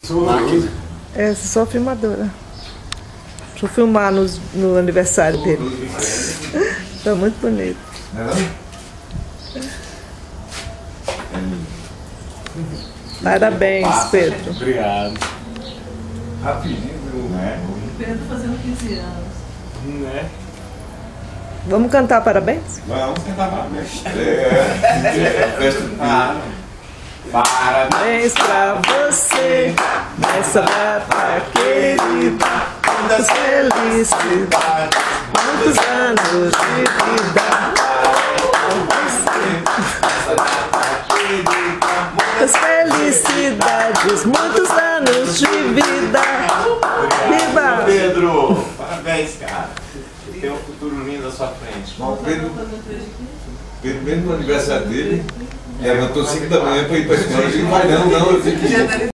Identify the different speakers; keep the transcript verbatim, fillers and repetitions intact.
Speaker 1: É, sou filmadora. Deixa eu filmar no, no aniversário dele. Tá muito bonito. Parabéns, Pedro.
Speaker 2: Obrigado.
Speaker 3: Rapidinho, né?
Speaker 4: Pedro fazendo quinze anos.
Speaker 2: Né?
Speaker 1: Vamos cantar parabéns?
Speaker 3: Vamos cantar parabéns. É, festa do filho.
Speaker 1: Parabéns pra você nessa data querida. Muitas felicidades, muitos anos de vida. Muitas felicidades, muitos anos de vida. Viva!
Speaker 3: Pedro, parabéns, cara. Tem um futuro lindo à sua frente.
Speaker 5: Bom, Pedro, Pedro, mesmo no aniversário dele, levantou cinco da manhã para ir para a escola. Eu disse, vai não, não, eu tenho que ir.